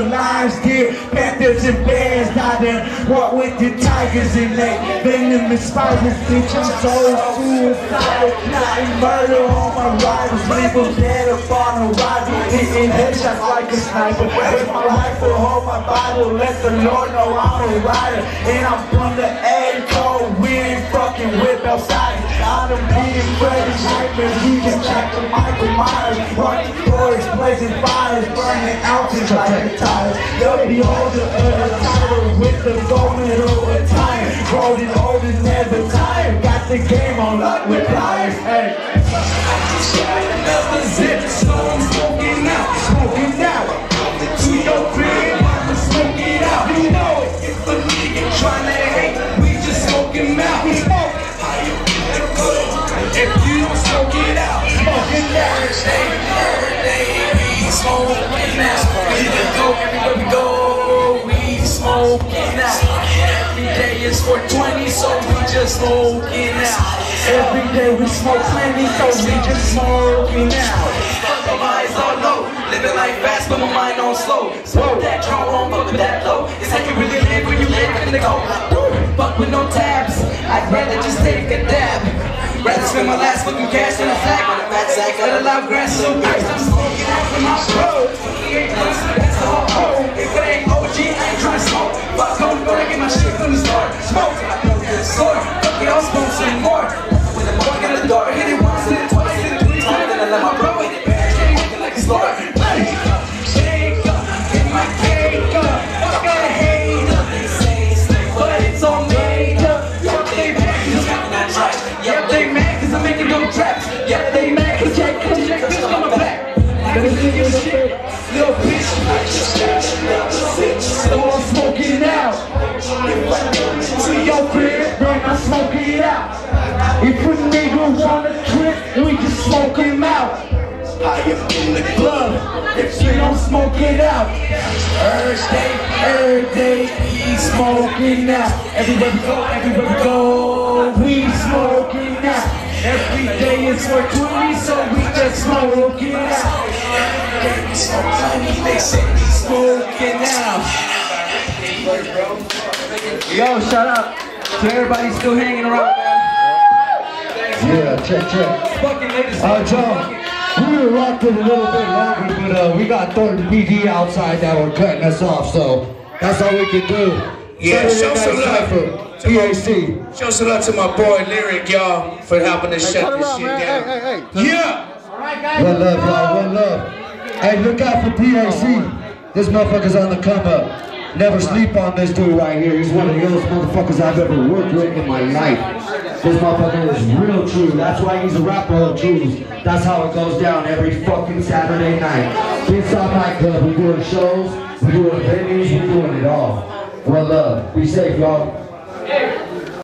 lions, deer, panthers, and bears. I done walk with the tigers and they venomous spiders. Bitch, I'm so suicidal, plotting murder on my rivals. Leave them dead up on arrival, hitting headshots like a sniper. With my rifle, hold my Bible, let the Lord know I'm a rider. And I'm from the A code, we ain't fucking with outsiders. I done beating Freddy's nightmares, we just trapped the Michael Myers. Running doors, blazing fires, burning ounces like a tire. The beholder of the title with the gold medal attire. Golden old and never tired, got the game on lock with pliers. Hey, I just got another zip, so I'm smoking out, smoking out. To your crib, I'ma smoke it out. You know it, if a nigga tryna hate, we just smoke him out. We smoke. If you don't smoke it out, smoke it out. Every day, we smoking out. We just go everywhere we go, we smoking out. Every day is 420, so we just smoking out. Every day we smoke plenty, so we just smoking out. My eyes on low, living life fast, but my mind on slow. Smoke that drone, won't fuck with that low. It's how you really live when you live in the go. Fuck with no tabs, I'd rather just take a dab. Rather spend my last fucking cash in a sack on a fat sack. Let a loud grass so fast, I'm smoking out from my bro. That's the whole hole. If it ain't OG, I ain't tryna smoke. Fuck home, gonna get my shit from the start. Smoke, I go to the store. Fuck it, I'll smoke some more. When I'm walking the door, hit it once, hit it twice, hit it 3 times, then I let my bro hit it back. Walking like a store. Shake up, get my cake up. Fuck a hater, but it's all made up. Yup, they mad, cause I'm making that trash. Yup, they mad, cause I'm making no traps. Yup, they mad, cause Jack bitch on my back. Gonna do your shit, little bitch. I just got another bitch, so I'm smoking out. To your crib, then I'm smoking it out. If a nigga wanna trip, we just smoke him out. I am in the club, if you don't smoke it out. Every day, we smoking out. Everywhere we go, we smoking out. Every day is 420, so we just smoking out. Every day we smoke plenty, they say we smoking out. Yo, shout out to everybody still hanging around, man. Yeah, check. John, we were rocked it a little bit longer, but we got 30 PD outside that were cutting us off, so that's all we can do. Yeah, show some love for P.A.C. Show some love to my boy Lyric, y'all, for helping us shut this shit down. Hey. Yeah! Alright, guys. One love, y'all, one love. Hey, look out for P.A.C. This motherfucker's on the come up. Never sleep on this dude right here. He's one of the illest motherfuckers I've ever worked with in my life. This motherfucker is real true. That's why he's a Arapahoe T.r.u.e.s. That's how it goes down every fucking Saturday night. Inside nightclub, we're doing shows, we're doing venues, we're doing it all. One love. Be safe, y'all.